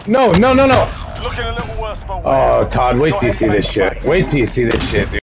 No, no, no, no. Looking a little worse for wear. Oh, Todd, wait till you see this shit. Wait till you see this shit, dude.